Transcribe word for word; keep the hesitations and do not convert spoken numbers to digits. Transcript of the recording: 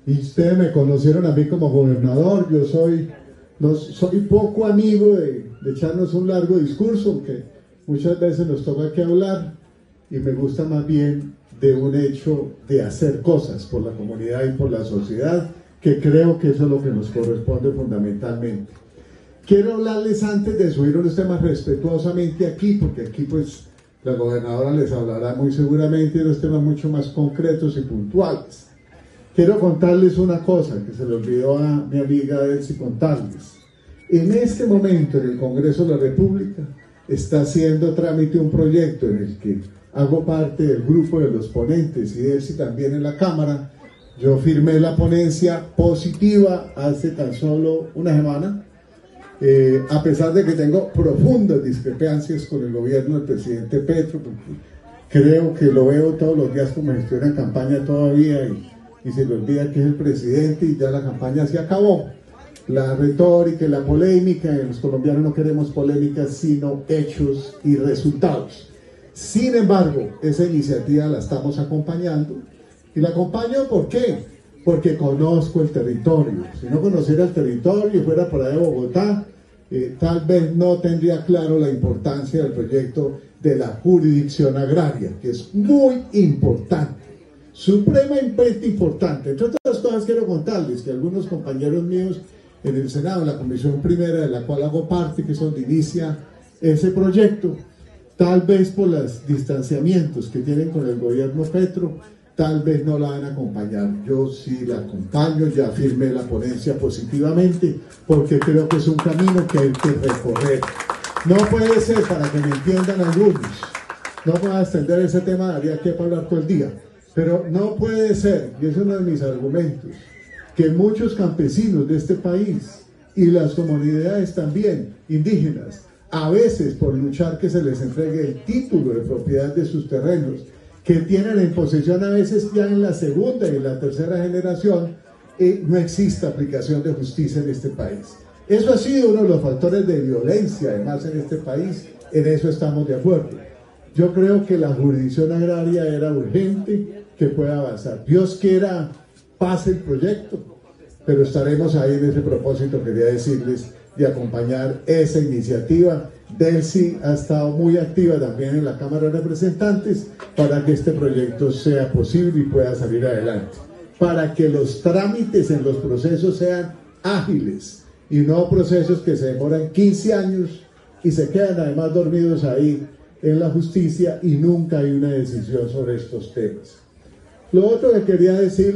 y ustedes me conocieron a mí como gobernador. Yo soy, no, soy poco amigo de, de echarnos un largo discurso, aunque muchas veces nos toca que hablar, y me gusta más bien de un hecho de hacer cosas por la comunidad y por la sociedad, que creo que eso es lo que nos corresponde fundamentalmente. Quiero hablarles, antes de subir unos temas respetuosamente aquí, porque aquí pues la gobernadora les hablará muy seguramente de unos temas mucho más concretos y puntuales. Quiero contarles una cosa que se le olvidó a mi amiga Elsie contarles. En este momento en el Congreso de la República está haciendo trámite un proyecto en el que hago parte del grupo de los ponentes y Elsie también en la Cámara. Yo firmé la ponencia positiva hace tan solo una semana, eh, a pesar de que tengo profundas discrepancias con el gobierno del presidente Petro, porque creo que lo veo todos los días como si estuviera en campaña todavía y, y se le olvida que es el presidente y ya la campaña se acabó. La retórica y la polémica, los colombianos no queremos polémicas sino hechos y resultados. Sin embargo, esa iniciativa la estamos acompañando. Y la acompaño, ¿por qué? Porque conozco el territorio. Si no conociera el territorio y fuera por ahí de Bogotá, eh, tal vez no tendría claro la importancia del proyecto de la jurisdicción agraria, que es muy importante, supremamente importante. Entre otras cosas quiero contarles que algunos compañeros míos en el Senado, en la comisión primera de la cual hago parte, que es donde inicia ese proyecto, tal vez por los distanciamientos que tienen con el gobierno Petro, tal vez no la van a acompañar. Yo sí la acompaño, ya firmé la ponencia positivamente, porque creo que es un camino que hay que recorrer. No puede ser, para que me entiendan algunos, no voy a extender ese tema, daría que hablar todo el día, pero no puede ser, y es uno de mis argumentos, que muchos campesinos de este país y las comunidades también indígenas, a veces por luchar que se les entregue el título de propiedad de sus terrenos, que tienen en posesión a veces ya en la segunda y en la tercera generación, eh, no existe aplicación de justicia en este país. Eso ha sido uno de los factores de violencia además en este país, en eso estamos de acuerdo. Yo creo que la jurisdicción agraria era urgente, que pueda avanzar. Dios quiera pase el proyecto, pero estaremos ahí en ese propósito, quería decirles, de acompañar esa iniciativa. Elsie ha estado muy activa también en la Cámara de Representantes para que este proyecto sea posible y pueda salir adelante, para que los trámites en los procesos sean ágiles y no procesos que se demoran quince años y se quedan además dormidos ahí en la justicia y nunca hay una decisión sobre estos temas. Lo otro que quería decir